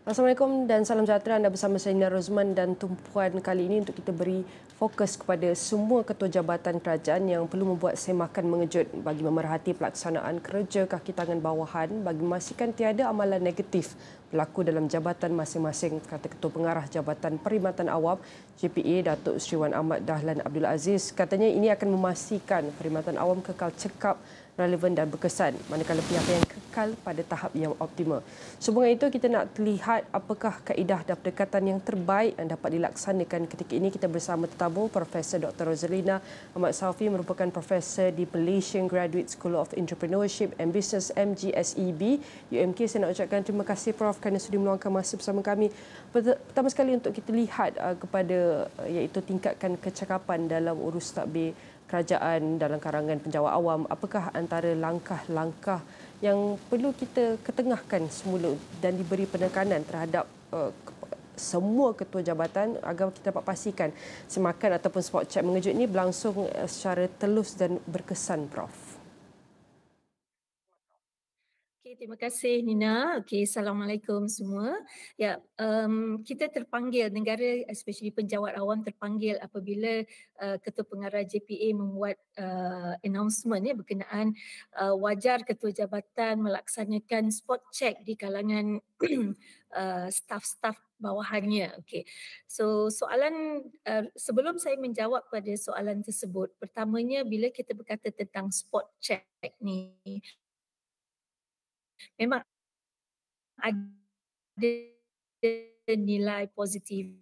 Assalamualaikum dan salam sejahtera. Anda bersama saya Nina Rozman dan tumpuan kali ini untuk kita beri fokus kepada semua ketua jabatan kerajaan yang perlu membuat semakan mengejut bagi memerhati pelaksanaan kerja kaki tangan bawahan bagi memastikan tiada amalan negatif berlaku dalam jabatan masing-masing, kata Ketua Pengarah Jabatan Perkhidmatan Awam JPA Datuk Seri Wan Ahmad Dahlan Abdul Aziz. Katanya ini akan memastikan perkhidmatan awam kekal cekap, relevan dan berkesan, manakala pihak yang kekal pada tahap yang optimal. Sehubungan itu, kita nak lihat apakah kaedah dan pendekatan yang terbaik yang dapat dilaksanakan ketika ini. Kita bersama tetamu Profesor Dr. Rosalina Ahmad Safi, merupakan Profesor di Malaysian Graduate School of Entrepreneurship and Business MGSEB UMK. Saya nak ucapkan terima kasih Prof kerana sudi meluangkan masa bersama kami. Pertama sekali untuk kita lihat kepada iaitu tingkatkan kecakapan dalam urus tadbir kerajaan dalam karangan penjawat awam. Apakah antara langkah-langkah yang perlu kita ketengahkan semula dan diberi penekanan terhadap semua ketua jabatan agar kita dapat pastikan semakan ataupun spot check mengejut ini berlangsung secara telus dan berkesan, Prof? Terima kasih Nina. Assalamualaikum semua. Ya, kita terpanggil, negara especially penjawat awam terpanggil apabila Ketua Pengarah JPA membuat announcement berkenaan wajar ketua jabatan melaksanakan spot check di kalangan staf-staf bawahannya. So soalan sebelum saya menjawab pada soalan tersebut, pertamanya bila kita berkata tentang spot check ni, memang ada nilai positif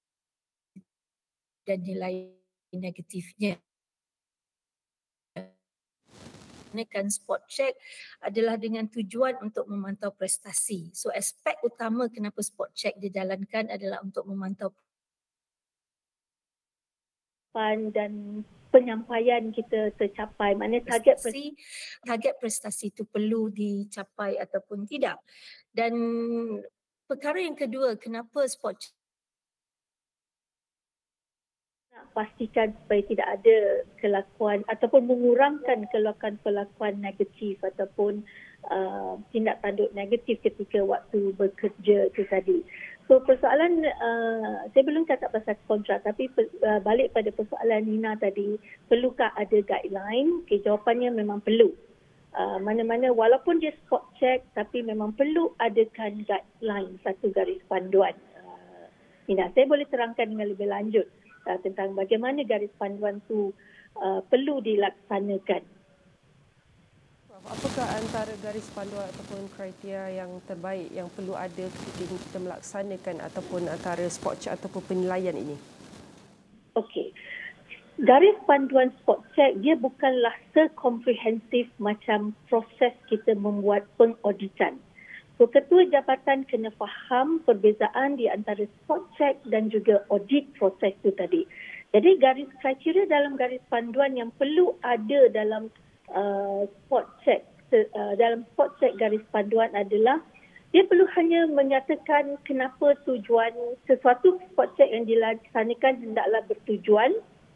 dan nilai negatifnya. Kan spot check adalah dengan tujuan untuk memantau prestasi. So aspek utama kenapa spot check dijalankan adalah untuk memantau dan penyampaian kita tercapai. Mana target prestasi itu perlu dicapai ataupun tidak. Dan perkara yang kedua, kenapa spot check? Nak pastikan supaya tidak ada kelakuan ataupun mengurangkan kelakuan negatif ataupun tindak tanduk negatif ketika waktu bekerja itu tadi. So persoalan, saya belum cakap pasal kontrak, tapi balik pada persoalan Nina tadi, perlukah ada guideline? Jawapannya memang perlu. Mana-mana walaupun dia spot check, tapi memang perlu adakan guideline, satu garis panduan. Nina, saya boleh terangkan dengan lebih lanjut tentang bagaimana garis panduan itu perlu dilaksanakan. Apakah antara garis panduan ataupun kriteria yang terbaik yang perlu ada ketika kita melaksanakan ataupun antara spot check ataupun penilaian ini? Okey. Garis panduan spot check dia bukanlah sekomprehensif macam proses kita membuat pengauditan. So, ketua jabatan kena faham perbezaan di antara spot check dan juga audit proses itu tadi. Jadi kriteria dalam garis panduan yang perlu ada dalam spot check garis panduan adalah dia perlu hanya menyatakan kenapa tujuan sesuatu spot check yang dilaksanakan hendaklah bertujuan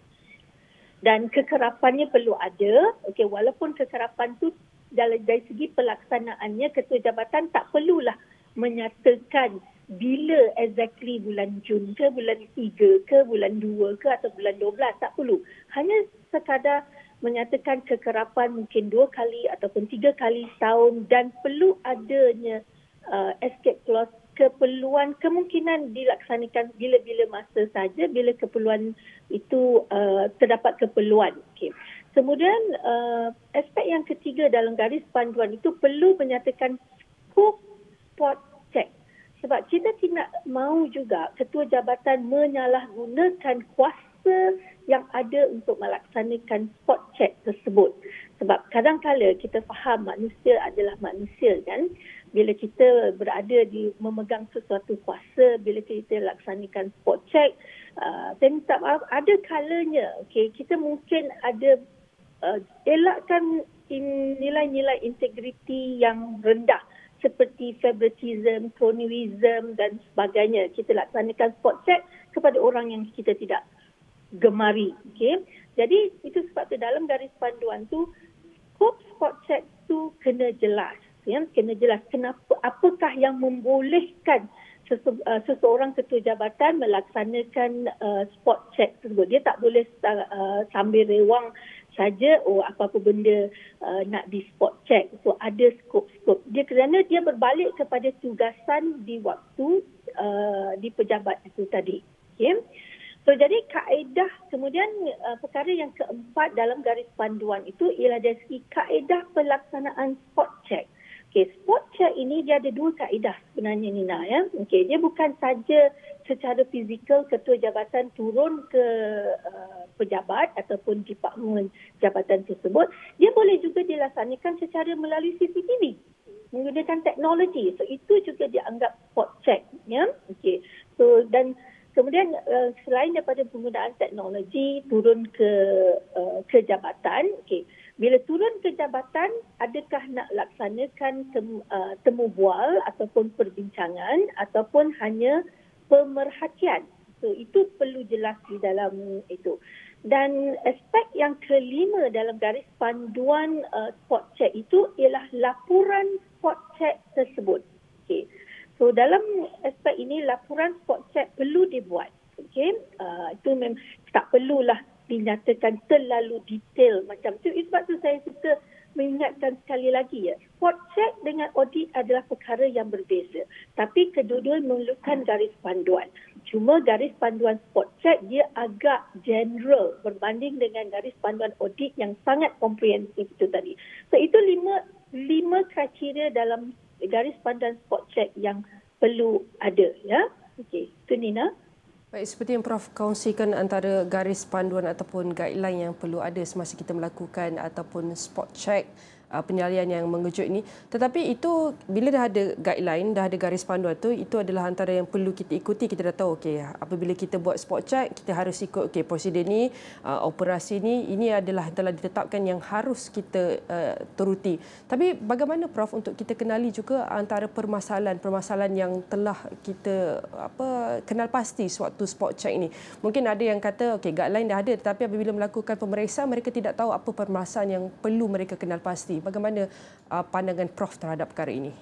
dan kekerapannya perlu ada. Walaupun kekerapan itu dari segi pelaksanaannya, ketua jabatan tak perlulah menyatakan bila exactly bulan Jun ke, bulan 3 ke, bulan 2 ke atau bulan 12. Tak perlu. Hanya sekadar menyatakan kekerapan mungkin 2 kali ataupun 3 kali setahun dan perlu adanya escape clause, keperluan kemungkinan dilaksanakan bila-bila masa saja bila keperluan itu terdapat keperluan. Kemudian aspek yang ketiga dalam garis panduan itu perlu menyatakan scope spot check. Sebab kita tidak mahu juga ketua jabatan menyalahgunakan kuasa yang ada untuk melaksanakan spot check tersebut. Sebab kadang-kala kita faham manusia adalah manusia kan. Bila kita berada memegang sesuatu kuasa, bila kita laksanakan spot check, saya minta maaf, ada kalanya kita mungkin ada elakkan nilai-nilai integriti yang rendah seperti favoritism, cronyism dan sebagainya. Kita laksanakan spot check kepada orang yang kita tidak gemari. Jadi itu sebab tu dalam garis panduan tu scope spot check tu kena jelas. Kena jelas kenapa, apakah yang membolehkan seseorang ketua jabatan melaksanakan spot check tersebut. Dia tak boleh sambil rewang saja apa-apa benda nak di spot check. So ada skop-skop. Dia kerana dia berbalik kepada tugasan di waktu di pejabat itu tadi. Okay. So jadi kaedah, kemudian perkara yang keempat dalam garis panduan itu ialah dari segi kaedah pelaksanaan spot check. Okay, spot check ini dia ada dua kaedah sebenarnya, Nina, ya. Okay, dia bukan saja secara fizikal ketua jabatan turun ke pejabat ataupun departmen jabatan tersebut. Dia boleh juga dilaksanakan secara melalui CCTV menggunakan teknologi. So itu juga dianggap spot check, ya. Okay. So dan kemudian selain daripada penggunaan teknologi turun ke jabatan, okey. Bila turun ke jabatan, adakah nak laksanakan temu bual ataupun perbincangan ataupun hanya pemerhatian? So itu perlu jelas di dalam itu. Dan aspek yang kelima dalam garis panduan spot check itu ialah laporan spot check tersebut. Okey. So dalam aspek ini laporan spot check perlu dibuat. Okey, itu memang tak perlulah dinyatakan terlalu detail macam tu. Sebab tu saya suka mengingatkan sekali lagi, ya, spot check dengan audit adalah perkara yang berbeza. Tapi kedua-dua memerlukan garis panduan. Cuma garis panduan spot check dia agak general berbanding dengan garis panduan audit yang sangat komprehensif itu tadi. So itu lima kriteria dalam garis panduan spot check yang perlu ada, ya. Okey, itu Nina. Baik, seperti yang Prof kongsikan antara garis panduan ataupun guideline yang perlu ada semasa kita melakukan ataupun spot check penyalian yang mengejut ini. Tetapi itu bila dah ada guideline, dah ada garis panduan tu, itu adalah antara yang perlu kita ikuti. Kita dah tahu, okey, apabila kita buat spot check, kita harus ikut, okey, prosedur ni, operasi ini adalah telah ditetapkan yang harus kita turuti. Tapi bagaimana Prof untuk kita kenali juga antara permasalahan yang telah kita kenal pasti sewaktu spot check ini. Mungkin ada yang kata, okey, guideline dah ada, tetapi apabila melakukan pemeriksaan mereka tidak tahu apa permasalahan yang perlu mereka kenal pasti. Bagaimana pandangan Prof terhadap perkara ini?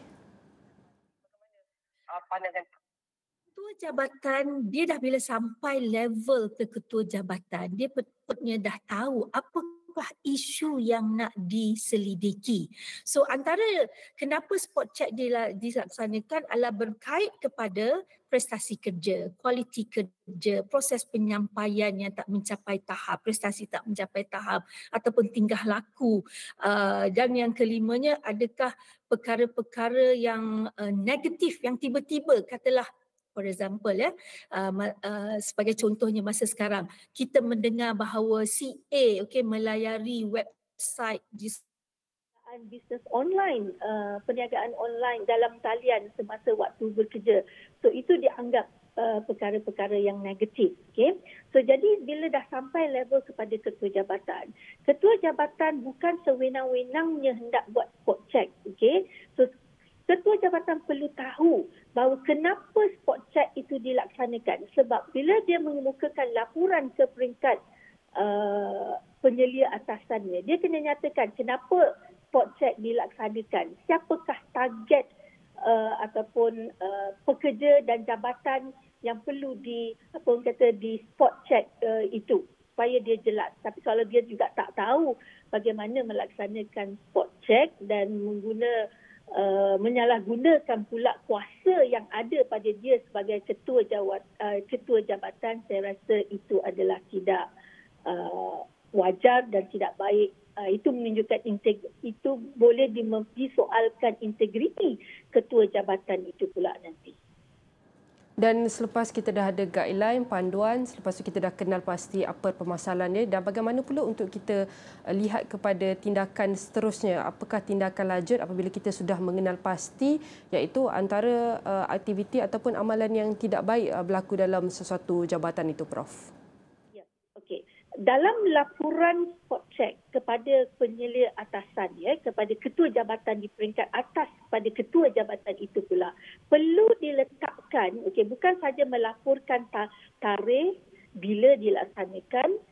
Ketua jabatan, dia dah bila sampai level ke ketua jabatan, dia patutnya dah tahu apakah isu yang nak diselidiki. So antara kenapa spot check dilaksanakan adalah berkait kepada prestasi kerja, kualiti kerja, proses penyampaian yang tak mencapai tahap, prestasi tak mencapai tahap ataupun tingkah laku. Dan yang kelimanya, adakah perkara-perkara yang negatif yang tiba-tiba, katalah for example, sebagai contohnya masa sekarang kita mendengar bahawa CA melayari website bisnes online, perniagaan online dalam talian semasa waktu bekerja. So itu dianggap perkara-perkara yang negatif. Okay? So jadi bila dah sampai level kepada ketua jabatan bukan sewenang-wenangnya hendak buat spot check. Okay? So ketua jabatan perlu tahu bahawa kenapa spot check itu dilaksanakan. Sebab bila dia mengemukakan laporan ke peringkat penyelia atasannya, dia kena nyatakan kenapa spot check dilaksanakan, siapakah target ataupun pekerja dan jabatan yang perlu di spot check itu, supaya dia jelas. Tapi kalau dia juga tak tahu bagaimana melaksanakan spot check dan menyalahgunakan pula kuasa yang ada pada dia sebagai ketua jabatan, saya rasa itu adalah tidak wajar dan tidak baik. Itu menunjukkan itu boleh disoalkan integriti ketua jabatan itu pula nanti. Dan selepas kita dah ada guideline, panduan, selepas itu kita dah kenal pasti apa permasalahannya dan bagaimana pula untuk kita lihat kepada tindakan seterusnya. Apakah tindakan lanjut apabila kita sudah mengenal pasti iaitu antara aktiviti ataupun amalan yang tidak baik berlaku dalam sesuatu jabatan itu, Prof? Ya, okey. Dalam laporan spot check kepada penyelia atasan, kepada ketua jabatan di peringkat atas kepada ketua jabatan itu pula perlu diletakkan, bukan saja melaporkan tarikh bila dilaksanakan,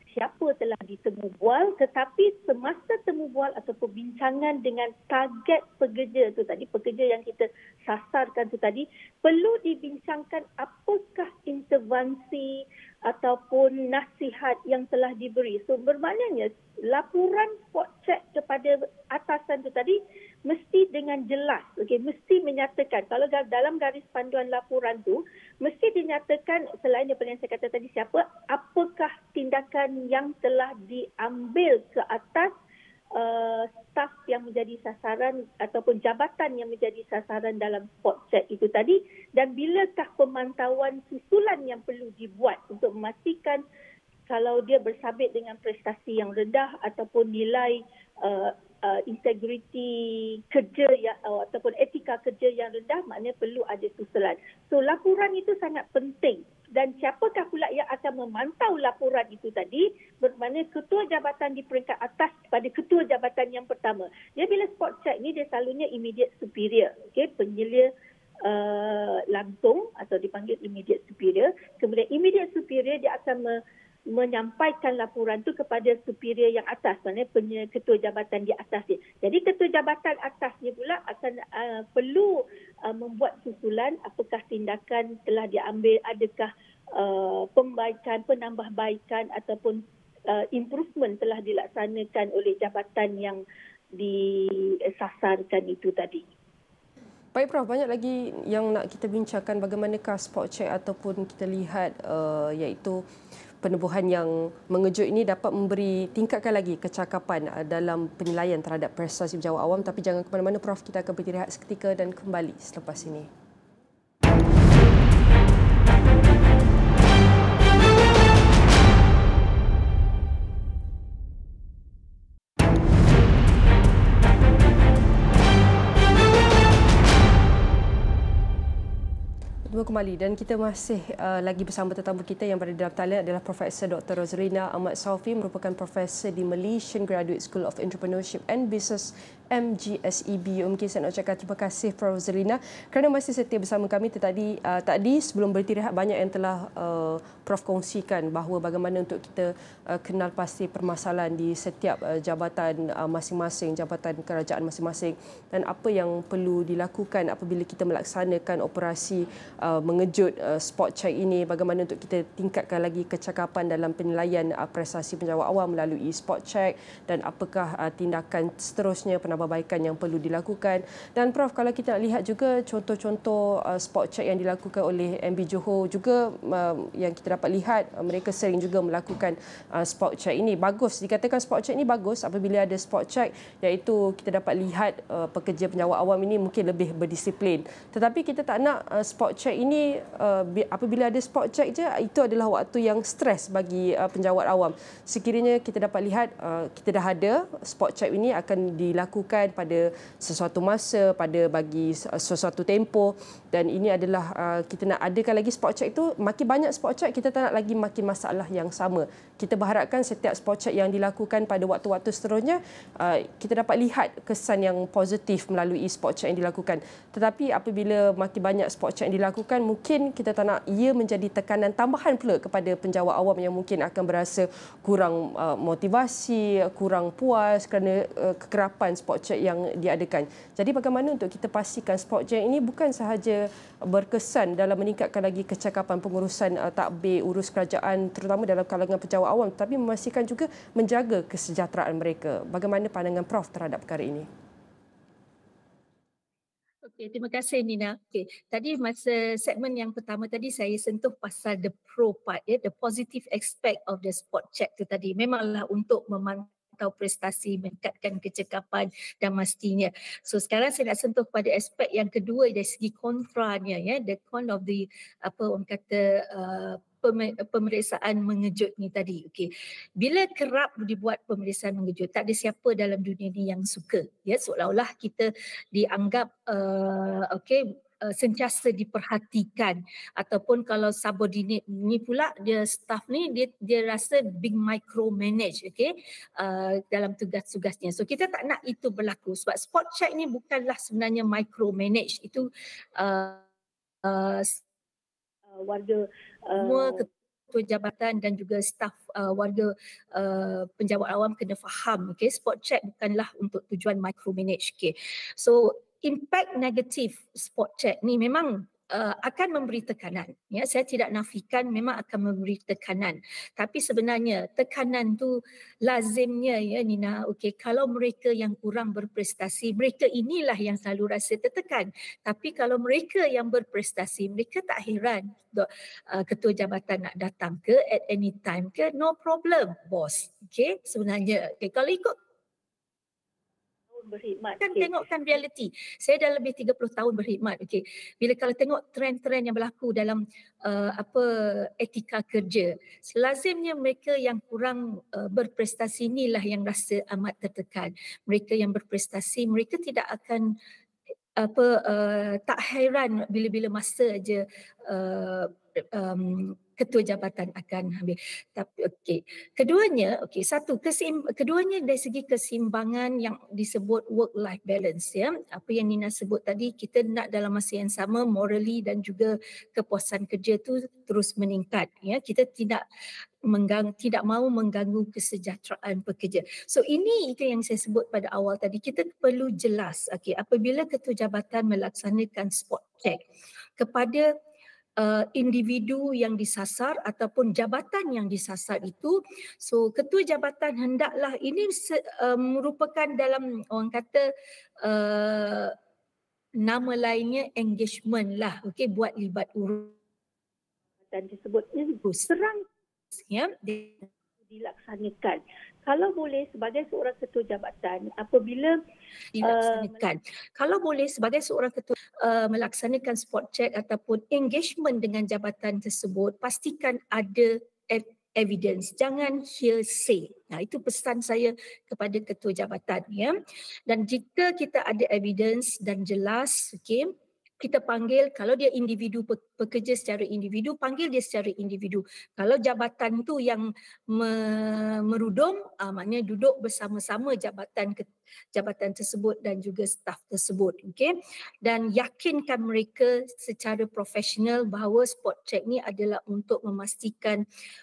siapa telah ditemu bual, tetapi semasa temu bual atau perbincangan dengan target pekerja tu tadi, pekerja yang kita sasarkan tu tadi, perlu dibincangkan apakah intervensi ataupun nasihat yang telah diberi. So bermaknanya laporan spot check kepada atasan tu tadi mesti dengan jelas, okey, mesti menyatakan, kalau dalam garis panduan laporan tu mesti dinyatakan selain daripada yang saya kata tadi siapa, apakah tindakan yang telah diambil ke atas staf yang menjadi sasaran ataupun jabatan yang menjadi sasaran dalam spot check itu tadi, dan bilakah pemantauan susulan yang perlu dibuat untuk memastikan kalau dia bersabit dengan prestasi yang rendah ataupun nilai integriti kerja yang, ataupun etika kerja yang rendah, maknanya perlu ada susulan. So laporan itu sangat penting, dan siapakah pula yang akan memantau laporan itu tadi, bermakna ketua jabatan di peringkat atas pada ketua jabatan yang pertama. Dia bila spot check ni dia selalunya immediate superior, okey, penyelia langsung atau dipanggil immediate superior. Kemudian immediate superior dia akan menyampaikan laporan tu kepada superior yang atas, maknanya ketua jabatan di atas dia. Jadi ketua jabatan atasnya pula akan perlu membuat susulan apakah tindakan telah diambil, adakah pembaikan, penambahbaikan ataupun improvement telah dilaksanakan oleh jabatan yang disasarkan itu tadi. Baik Prof, banyak lagi yang nak kita bincangkan, bagaimanakah spot check ataupun kita lihat iaitu penubuhan yang mengejut ini dapat memberi tingkatkan lagi kecakapan dalam penilaian terhadap prestasi pejabat awam. Tapi jangan ke mana-mana Prof, kita akan beristirahat seketika dan kembali selepas ini. Kembali dan kita masih lagi bersama tetamu kita yang berada dalam talian adalah Profesor Dr. Rosrina Ahmad Saufi, merupakan profesor di Malaysian Graduate School of Entrepreneurship and Business MGSEB. Mungkin saya nak ucapkan terima kasih Prof. Rosrina kerana masih setia bersama kami. Tadi sebelum beristirahat banyak yang telah Prof kongsikan bahawa bagaimana untuk kita kenal pasti permasalahan di setiap jabatan masing-masing, jabatan kerajaan masing-masing, dan apa yang perlu dilakukan apabila kita melaksanakan operasi mengejut spot check ini, bagaimana untuk kita tingkatkan lagi kecakapan dalam penilaian prestasi penjawat awam melalui spot check, dan apakah tindakan seterusnya, penambahbaikan yang perlu dilakukan. Dan Prof, kalau kita nak lihat juga contoh-contoh spot check yang dilakukan oleh MB Johor juga yang kita dapat lihat, mereka sering juga melakukan spot check ini. Bagus, dikatakan spot check ini bagus apabila ada spot check, iaitu kita dapat lihat pekerja penjawat awam ini mungkin lebih berdisiplin. Tetapi kita tak nak spot check ini apabila ada spot check je, itu adalah waktu yang stres bagi penjawat awam. Sekiranya kita dapat lihat kita dah ada spot check ini akan dilakukan pada sesuatu masa, pada bagi sesuatu tempoh, dan ini adalah kita nak adakan lagi spot check itu. Makin banyak spot check, kita tak nak lagi makin masalah yang sama. Kita berharapkan setiap spot check yang dilakukan pada waktu-waktu seterusnya kita dapat lihat kesan yang positif melalui spot check yang dilakukan. Tetapi apabila makin banyak spot check yang dilakukan, mungkin kita tak nak ia menjadi tekanan tambahan pula kepada penjawat awam yang mungkin akan berasa kurang motivasi, kurang puas kerana kekerapan spot check yang diadakan. Jadi bagaimana untuk kita pastikan spot check ini bukan sahaja berkesan dalam meningkatkan lagi kecakapan pengurusan takbir, urus kerajaan terutama dalam kalangan penjawat awam, tapi memastikan juga menjaga kesejahteraan mereka. Bagaimana pandangan Prof terhadap perkara ini? Okey, terima kasih Nina. Okey, tadi masa segmen yang pertama tadi saya sentuh pasal the pro part, the positive aspect of the spot check tu tadi. Memanglah untuk memantau prestasi, meningkatkan kecekapan dan mestinya. So sekarang saya nak sentuh pada aspek yang kedua dari segi kontranya, the con of the orang kata pemeriksaan mengejut ni tadi. Okey. Bila kerap dibuat pemeriksaan mengejut, tak ada siapa dalam dunia ni yang suka. Seolah-olah kita dianggap sentiasa diperhatikan, ataupun kalau subordinate ni pula dia staff ni dia rasa being micromanage, dalam tugas-tugasnya. So kita tak nak itu berlaku sebab spot check ni bukanlah sebenarnya micromanage. Itu warga semua ketua jabatan dan juga staf warga penjawat awam kena faham, okay, spot check bukanlah untuk tujuan micromanage. Okay. So impact negatif spot check ni memang akan memberi tekanan. Ya, saya tidak nafikan memang akan memberi tekanan. Tapi sebenarnya tekanan tu lazimnya, ya Nina, okey, kalau mereka yang kurang berprestasi, mereka inilah yang selalu rasa tertekan. Tapi kalau mereka yang berprestasi, mereka tak heran ketua jabatan nak datang ke at any time ke, no problem, bos. Okey, sebenarnya kalau ikut berkhidmat. Kan tengokkan realiti. Saya dah lebih 30 tahun berkhidmat. Okey. Bila kalau tengok trend-trend yang berlaku dalam etika kerja, selazimnya mereka yang kurang berprestasi inilah yang rasa amat tertekan. Mereka yang berprestasi, mereka tidak akan tak hairan bila-bila masa aja ketua jabatan akan ambil. Tapi okey. Keduanya, keduanya dari segi keseimbangan yang disebut work life balance, ya. Apa yang Nina sebut tadi, kita nak dalam masa yang sama morally dan juga kepuasan kerja tu terus meningkat, ya. Kita tidak mahu mengganggu kesejahteraan pekerja. So ini itu yang saya sebut pada awal tadi, kita perlu jelas, okey, apabila ketua jabatan melaksanakan spot check kepada individu yang disasar ataupun jabatan yang disasar itu, so ketua jabatan hendaklah ini merupakan dalam orang kata nama lainnya engagement lah, okey, buat libat urus dan disebutnya serang, ya, dilaksanakan. Kalau boleh sebagai seorang ketua jabatan, apabila dilaksanakan. Kalau boleh sebagai seorang ketua melaksanakan spot check ataupun engagement dengan jabatan tersebut, pastikan ada evidence, jangan hearsay. Nah, itu pesan saya kepada ketua jabatan, ya. Dan jika kita ada evidence dan jelas, okey, kita panggil, kalau dia individu pekerja secara individu, panggil dia secara individu. Kalau jabatan tu yang merudum, maknanya duduk bersama-sama jabatan tersebut dan juga staf tersebut, okey. Dan yakinkan mereka secara profesional bahawa spot check ni adalah untuk memastikan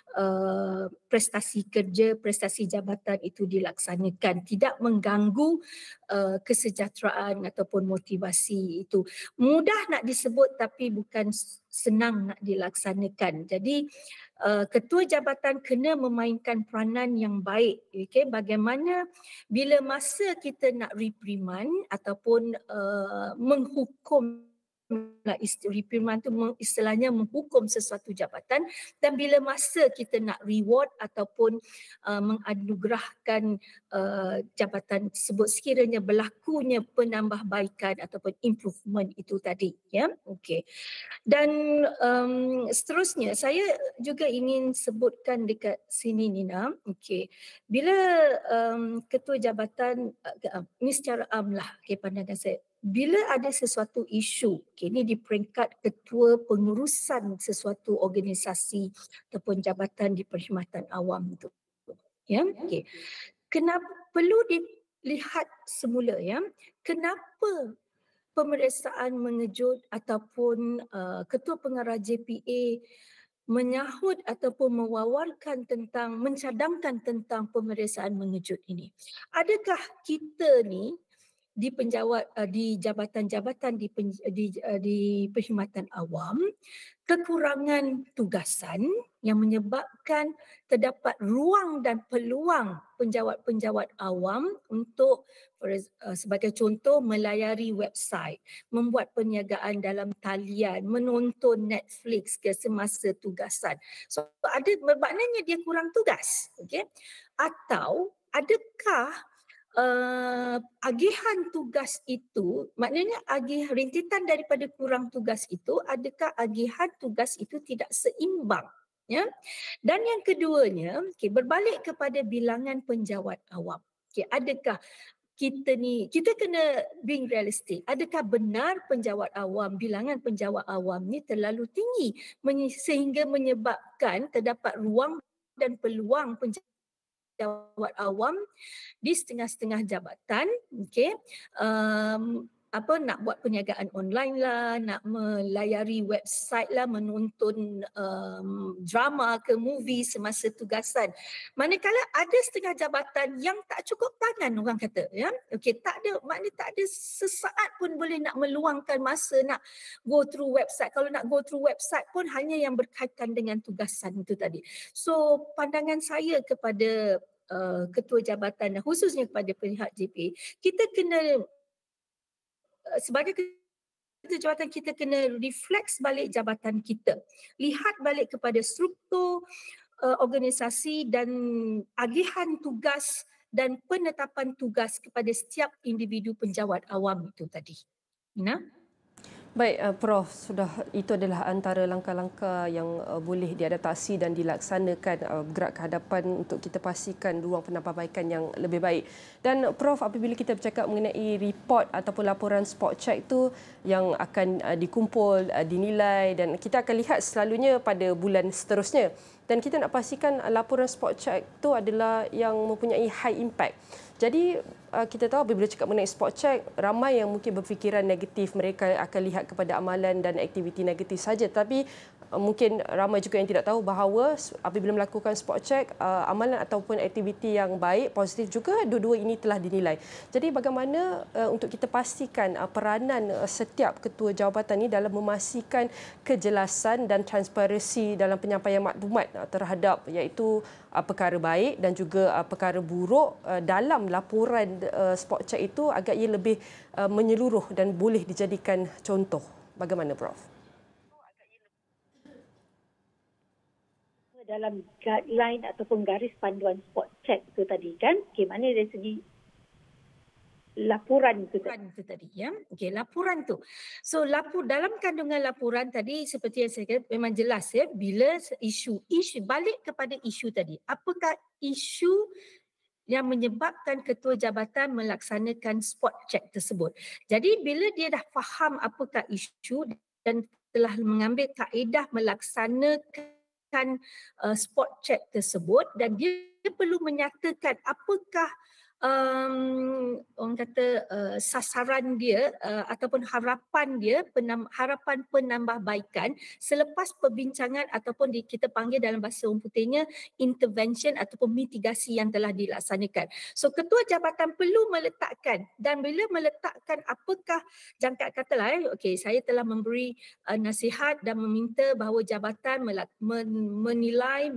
prestasi kerja, prestasi jabatan itu dilaksanakan, tidak mengganggu kesejahteraan ataupun motivasi itu. Mudah nak disebut tapi bukan senang nak dilaksanakan. Jadi ketua jabatan kena memainkan peranan yang baik, okay? Bagaimana bila masa kita nak reprimand ataupun menghukum, reprimand tu istilahnya menghukum sesuatu jabatan, dan bila masa kita nak reward ataupun menganugerahkan jabatan tersebut sekiranya berlakunya penambahbaikan ataupun improvement itu tadi, ya. Okey. Dan seterusnya saya juga ingin sebutkan dekat sini, Nina, okey. Bila ketua jabatan ini secara am lah, okey, pandangan saya. Bila ada sesuatu isu, okay, ini di peringkat ketua pengurusan sesuatu organisasi ataupun jabatan di perkhidmatan awam itu, ya, okay. Kenapa perlu dilihat semula, ya, kenapa pemeriksaan mengejut ataupun ketua pengarah JPA menyahut ataupun mewawarkan tentang, mencadangkan tentang pemeriksaan mengejut ini. Adakah kita ni di jabatan-jabatan di perkhidmatan awam kekurangan tugasan yang menyebabkan terdapat ruang dan peluang penjawat-penjawat awam untuk sebagai contoh melayari website, membuat perniagaan dalam talian, menonton Netflix ke semasa tugasan. So ada maknanya dia kurang tugas, okey? Atau adakah agihan tugas itu, maknanya rintitan daripada kurang tugas itu, adakah agihan tugas itu tidak seimbang, ya? Dan yang keduanya, okay, berbalik kepada bilangan penjawat awam. Okay, adakah kita kena being realistic. Adakah benar bilangan penjawat awam ni terlalu tinggi sehingga menyebabkan terdapat ruang dan peluang penjawat awam di setengah-setengah jabatan, okey, nak buat perniagaan online lah, nak melayari website lah, menonton drama ke movie semasa tugasan. Manakala ada setengah jabatan yang tak cukup tangan orang kata, ya. Okey, tak ada, maknanya tak ada sesaat pun boleh nak meluangkan masa nak go through website. Kalau nak go through website pun hanya yang berkaitan dengan tugasan itu tadi. So pandangan saya kepada ketua jabatan dan khususnya kepada pihak JPA, kita kena sebagai ketua jabatan kita kena refleks balik jabatan kita. Lihat balik kepada struktur organisasi dan agihan tugas dan penetapan tugas kepada setiap individu penjawat awam itu tadi. Baik, Prof, itu adalah antara langkah-langkah yang boleh diadaptasi dan dilaksanakan bergerak ke hadapan untuk kita pastikan ruang penambahbaikan yang lebih baik. Dan Prof, apabila kita bercakap mengenai report ataupun laporan spot check itu yang akan dikumpul, dinilai dan kita akan lihat selalunya pada bulan seterusnya. Dan kita nak pastikan laporan spot check itu adalah yang mempunyai high impact. Jadi kita tahu apabila cakap mengenai spot check, ramai yang mungkin berfikiran negatif, mereka akan lihat kepada amalan dan aktiviti negatif saja. Tapi mungkin ramai juga yang tidak tahu bahawa apabila melakukan spot check, amalan ataupun aktiviti yang baik, positif juga, dua-dua ini telah dinilai. Jadi bagaimana untuk kita pastikan peranan setiap ketua jawatan ini dalam memastikan kejelasan dan transparansi dalam penyampaian maklumat terhadap iaitu perkara baik dan juga perkara buruk dalam laporan spot check itu agar ia lebih menyeluruh dan boleh dijadikan contoh. Bagaimana, Prof? Dalam guideline ataupun garis panduan spot check itu tadi kan, mana dari segi laporan itu tadi, ya. Okey, laporan tu. So dalam kandungan laporan tadi seperti yang saya kata memang jelas, ya, bila isu balik kepada isu tadi. Apakah isu yang menyebabkan ketua jabatan melaksanakan spot check tersebut? Jadi bila dia dah faham apakah isu dan telah mengambil kaedah melaksanakan spot check tersebut, dan dia perlu menyatakan apakah orang kata sasaran dia ataupun harapan dia, harapan penambahbaikan selepas perbincangan ataupun kita panggil dalam bahasa orang putihnya intervention ataupun mitigasi yang telah dilaksanakan. So ketua jabatan perlu meletakkan, dan bila meletakkan apakah jangka katalah, okey, saya telah memberi nasihat dan meminta bahawa jabatan menilai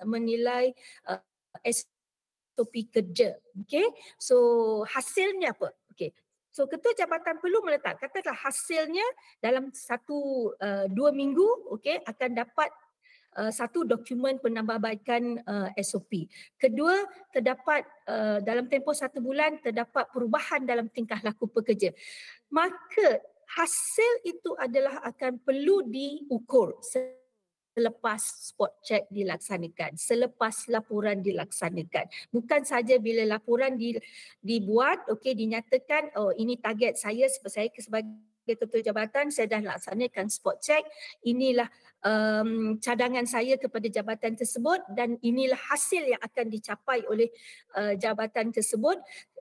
SOP kerja. Okey. So hasilnya apa? Okey. So ketua jabatan perlu meletak, katakanlah hasilnya dalam 1-2 minggu, okey, akan dapat satu dokumen penambahbaikan SOP. Kedua, terdapat dalam tempoh 1 bulan terdapat perubahan dalam tingkah laku pekerja. Maka hasil itu adalah akan perlu diukur selepas spot check dilaksanakan, selepas laporan dilaksanakan. Bukan saja bila laporan dibuat, okey, dinyatakan, oh ini target saya sebagai ketua jabatan, saya dah laksanakan spot check, inilah cadangan saya kepada jabatan tersebut dan inilah hasil yang akan dicapai oleh jabatan tersebut.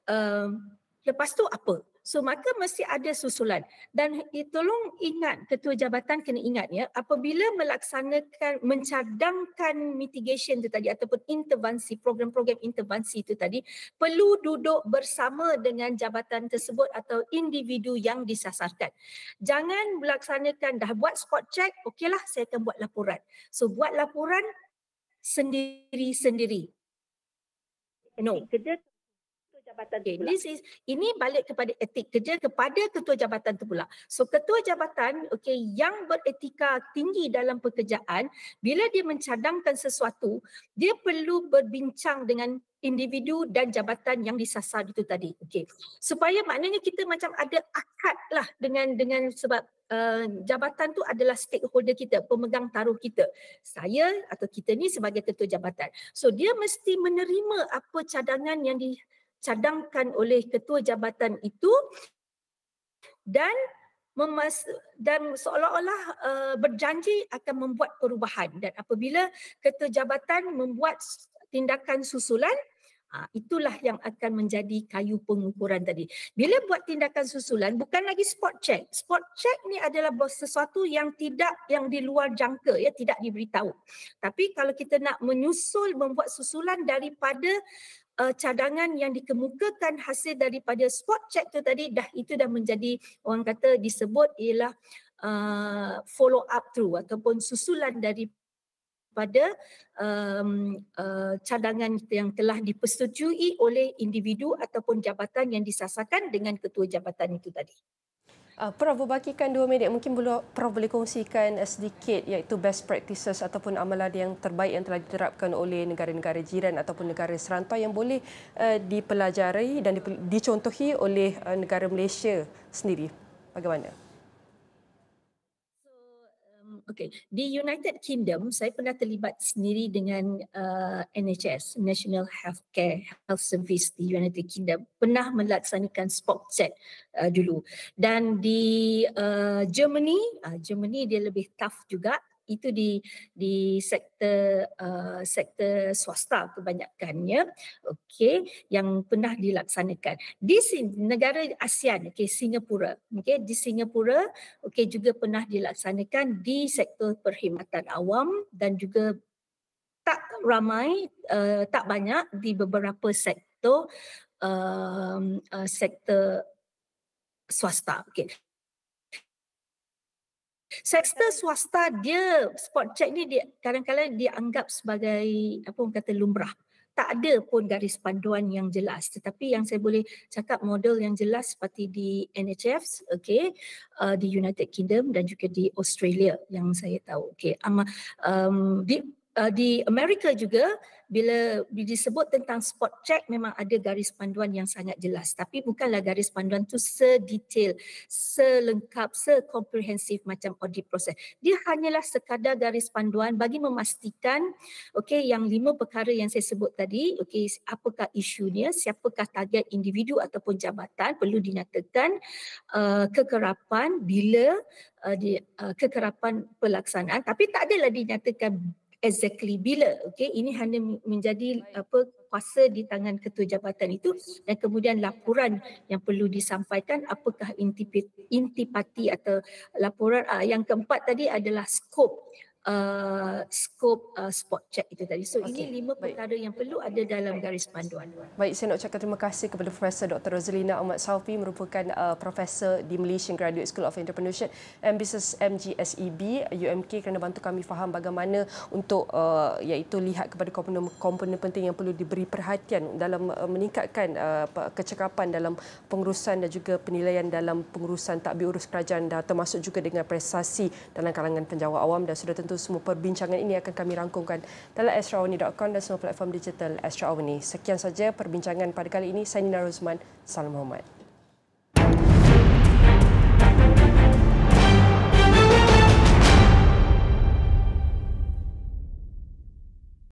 Lepas tu apa? So maka mesti ada susulan, dan tolong ingat, ketua jabatan kena ingat, ya, apabila mencadangkan mitigation itu tadi ataupun intervensi, program-program intervensi itu tadi, perlu duduk bersama dengan jabatan tersebut atau individu yang disasarkan. Jangan melaksanakan dah buat spot check, okeylah saya akan buat laporan. So buat laporan sendiri-sendiri. No. Okay, ini balik kepada etik kerja kepada ketua jabatan tu pula. So ketua jabatan, okay, yang beretika tinggi dalam pekerjaan, bila dia mencadangkan sesuatu, dia perlu berbincang dengan individu dan jabatan yang disasar itu tadi. Okay. Supaya maknanya kita macam ada akad lah dengan sebab jabatan tu adalah stakeholder kita, pemegang taruh kita. Saya atau kita ni sebagai ketua jabatan. So dia mesti menerima apa cadangan yang dicadangkan oleh ketua jabatan itu dan seolah-olah berjanji akan membuat perubahan. Dan apabila ketua jabatan membuat tindakan susulan, Itulah yang akan menjadi kayu pengukuran tadi. Bila buat tindakan susulan, bukan lagi spot check. Spot check ni adalah sesuatu yang di luar jangka, ya, tidak diberitahu. Tapi kalau kita nak membuat susulan daripada cadangan yang dikemukakan hasil daripada spot check tu tadi, itu dah menjadi, orang kata disebut ialah follow up through ataupun susulan pada cadangan yang telah dipersetujui oleh individu ataupun jabatan yang disasarkan dengan ketua jabatan itu tadi. Prof, berbakikan 2 minit, mungkin Prof boleh kongsikan sedikit iaitu best practices ataupun amalan yang terbaik yang telah diterapkan oleh negara-negara jiran ataupun negara serantau yang boleh dipelajari dan dicontohi oleh negara Malaysia sendiri. Bagaimana? Okay. Di United Kingdom, saya pernah terlibat sendiri dengan NHS, National Health Service di United Kingdom. Pernah melaksanakan spot check dulu. Dan di Germany dia lebih tough juga. Itu di sektor swasta kebanyakannya, okey, yang pernah dilaksanakan di negara ASEAN, okey, Singapura, okey, di Singapura, okey, juga pernah dilaksanakan di sektor perkhidmatan awam dan juga tak ramai, tak banyak di beberapa sektor sektor swasta, okey. Sektor swasta dia spot check ni dia kadang-kadang dianggap sebagai apa orang kata lumrah. Tak ada pun garis panduan yang jelas. Tetapi yang saya boleh cakap model yang jelas seperti di NHS, okey, di United Kingdom dan juga di Australia yang saya tahu. Okey, di Amerika juga bila disebut tentang spot check memang ada garis panduan yang sangat jelas, tapi bukanlah garis panduan tu sedetail, selengkap, sekomprehensif macam audit proses. Dia hanyalah sekadar garis panduan bagi memastikan okey yang 5 perkara yang saya sebut tadi, okey, apakah isunya, siapakah target individu ataupun jabatan, perlu dinyatakan kekerapan bila kekerapan pelaksanaan, tapi tak adalah dinyatakan exactly bila. Okey, ini hanya menjadi kuasa di tangan ketua jabatan itu, dan kemudian laporan yang perlu disampaikan apakah intipati atau laporan. Yang keempat tadi adalah skop spot check itu tadi. So ini 5 perkara yang perlu ada dalam garis panduan. Baik, saya nak ucapkan terima kasih kepada Profesor Dr. Roselina Ahmad Saufi, merupakan profesor di Malaysian Graduate School of Entrepreneurship and Business MGSEB UMK, kerana bantu kami faham bagaimana untuk iaitu lihat kepada komponen penting yang perlu diberi perhatian dalam meningkatkan kecekapan dalam pengurusan dan juga penilaian dalam pengurusan tadbir urus kerajaan, dan termasuk juga dengan prestasi dalam kalangan penjawat awam. Dan sudah tentu semua perbincangan ini akan kami rangkumkan dalam astraawani.com dan semua platform digital Astra Awani. Sekian saja perbincangan pada kali ini. Saya Nina Rozman. Salam hormat.